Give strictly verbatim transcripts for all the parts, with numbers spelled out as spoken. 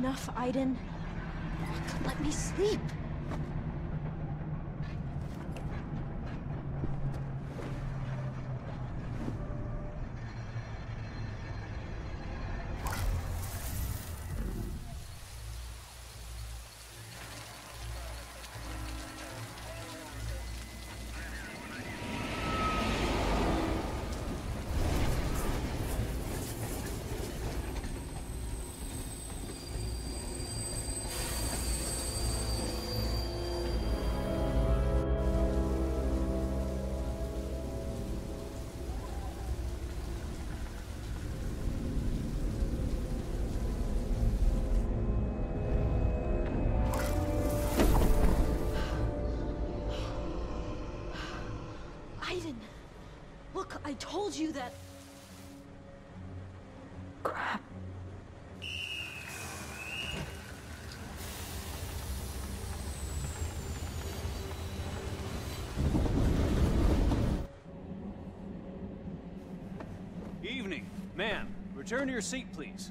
enough, Aiden? Let me sleep. Look, I told you that... Crap. Evening. Ma'am, return to your seat, please.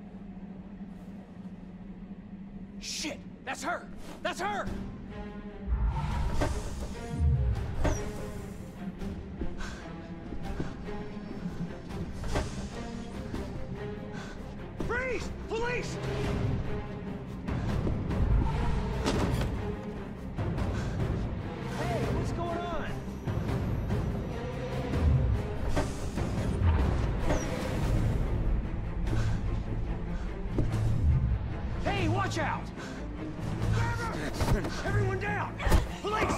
Shit! That's her! That's her! Freeze! Police! Hey, what's going on? Hey, watch out! Everyone down! Police!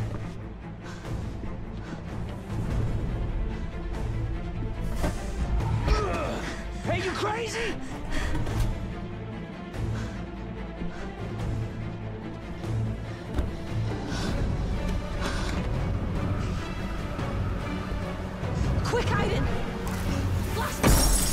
Hey, you crazy? Quick, Aiden! Blast!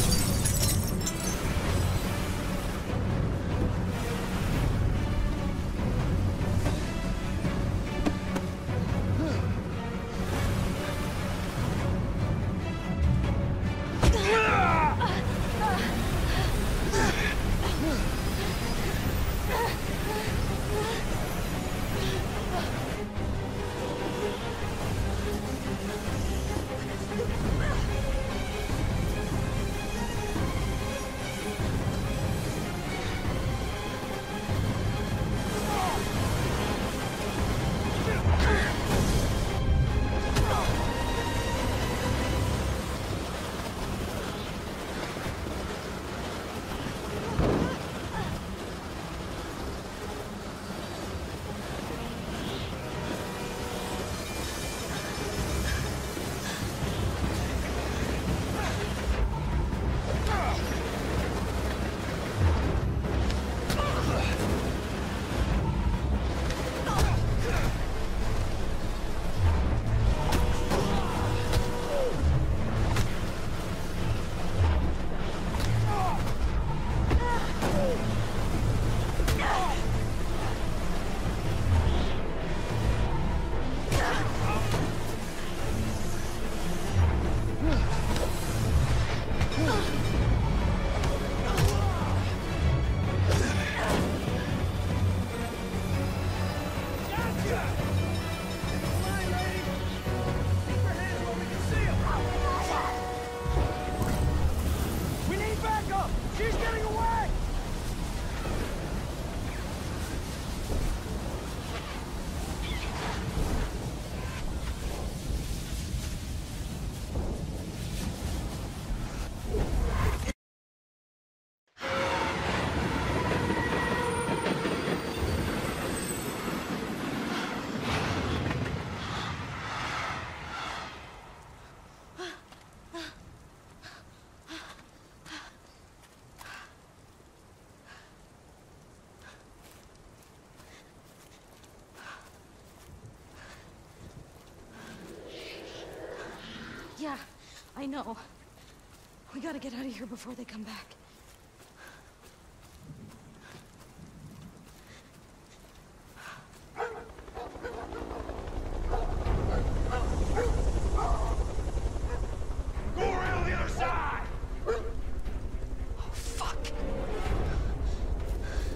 Yeah, I know. We gotta get out of here before they come back. Go around the other side! Oh, fuck.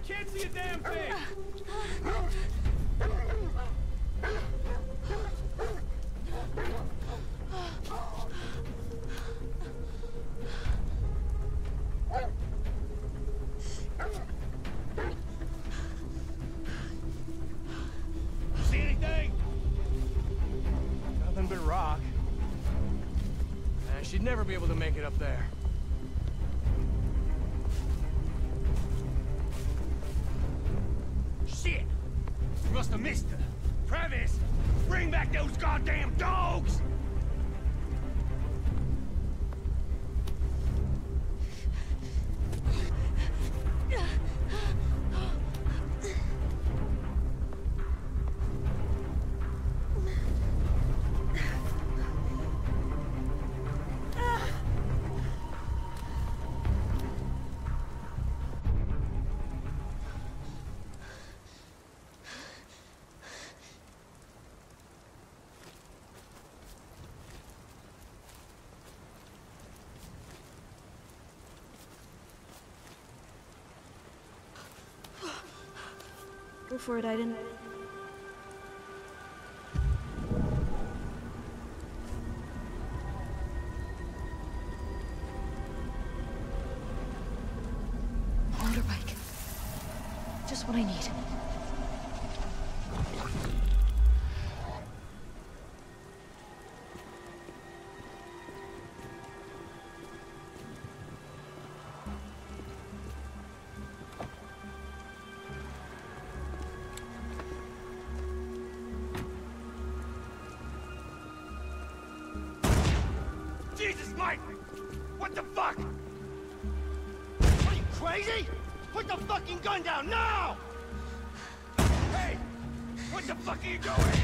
can't see a damn thing! See anything? Nothing but rock. Man, she'd never be able to make it up there. Shit! You must have missed her. Travis, bring back those goddamn dogs! Go for it, Aiden. Motorbike. Just what I need. Jesus, Mike! What the fuck? Are you crazy? Put the fucking gun down now! Hey! What the fuck are you doing?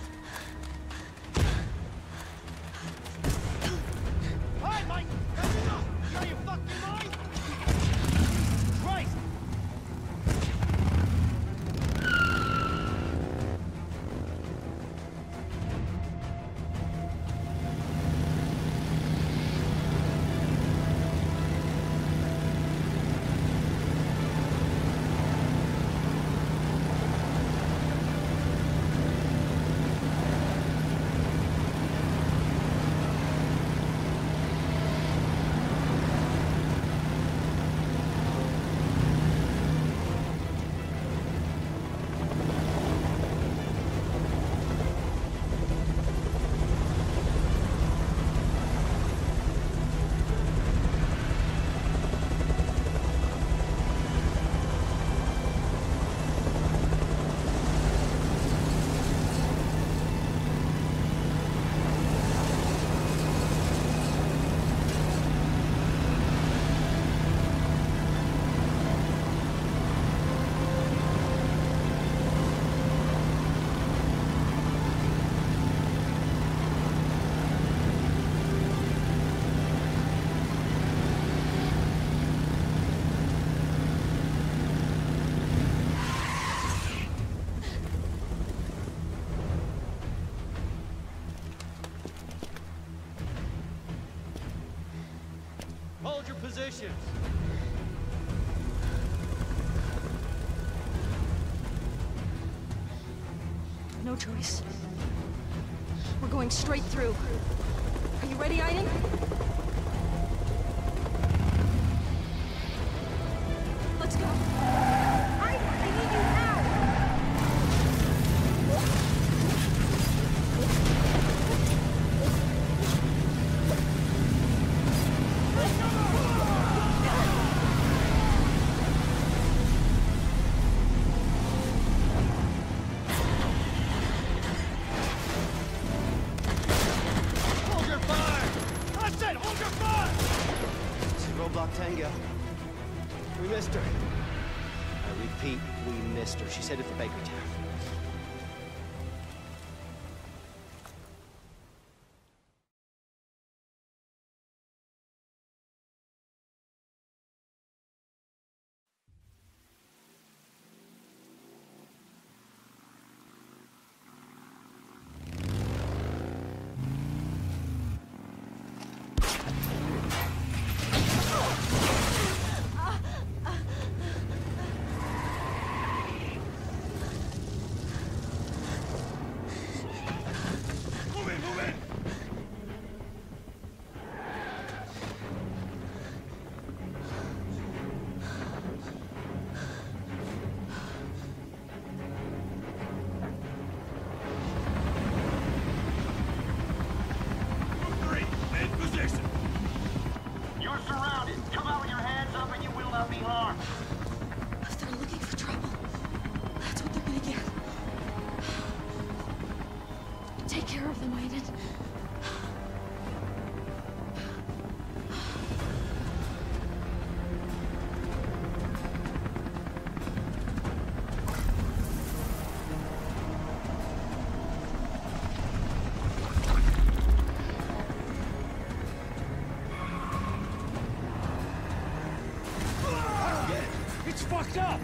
Hi, Mike! That's enough! You out of your fucking mind? Christ! Hold your positions. No choice. We're going straight through. Are you ready, Aiden? Let's go. I, I need you now. Hold your fire! I said hold your fire! This is Roadblock Tango. We missed her. I repeat, we missed her. She's headed for Bakertown. not be harmed. If they're looking for trouble, that's what they're gonna get. Take care of them, Aiden. It's fucked up!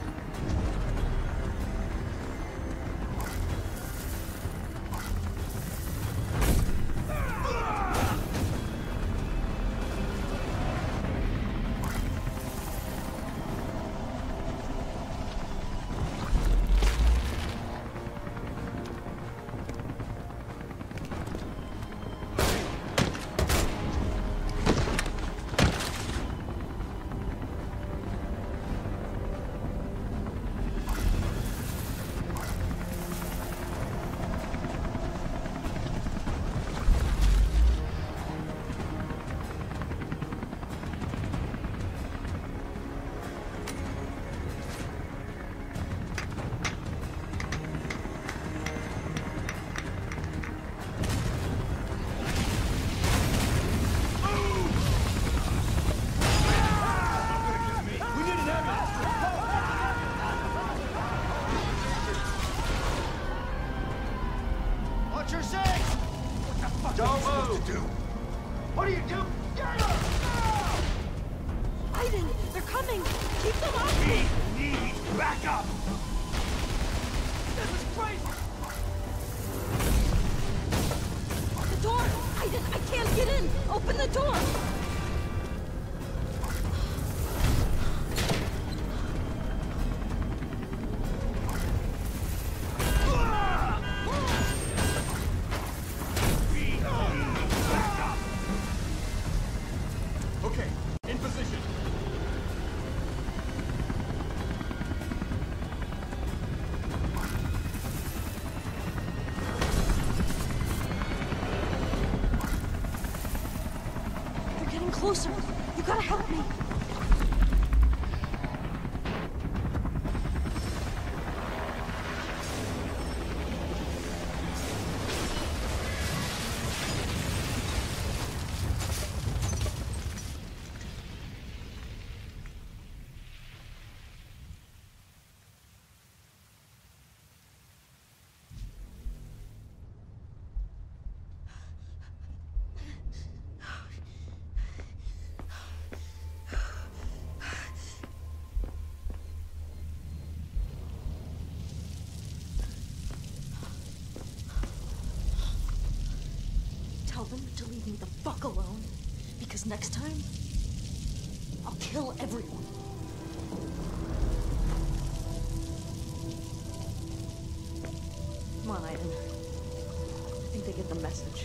Watch your six! What the fuck Don't are you supposed move. to do? What do you do? Get up! Aiden, they're coming! Keep them off We me! need backup! This is crazy! The door! Aiden, I can't get in! Open the door! Okay, in position. They're getting closer! You gotta help me! Tell them to leave me the fuck alone. Because next time, I'll kill everyone. Come on, Aiden. I think they get the message.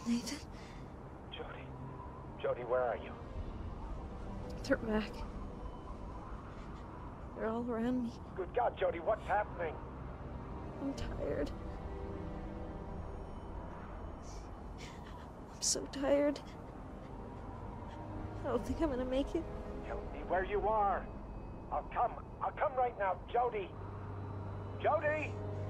Nathan? Jody. Jody, where are you? They're back. They're all around me. Good God, Jody, what's happening? I'm tired. I'm so tired. I don't think I'm gonna make it. Tell me where you are. I'll come. I'll come right now, Jody. Jody!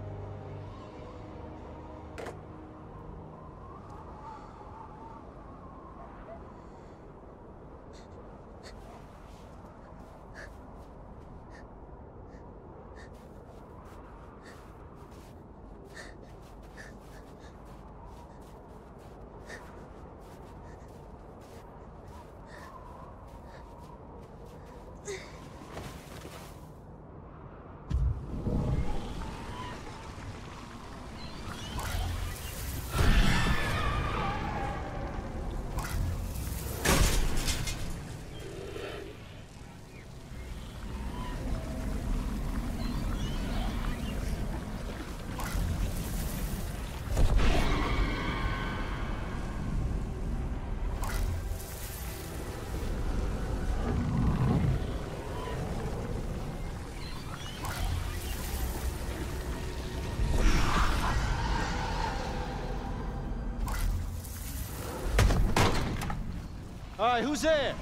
All right, who's there?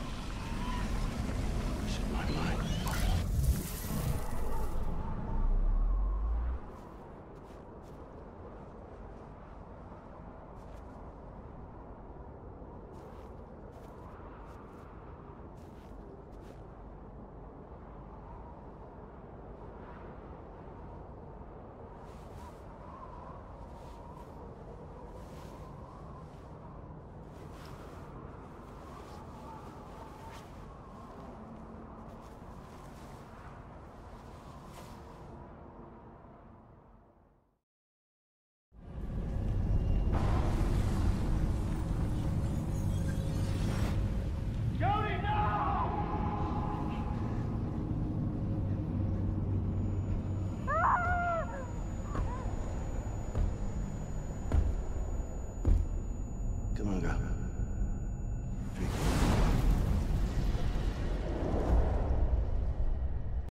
Come on, girl.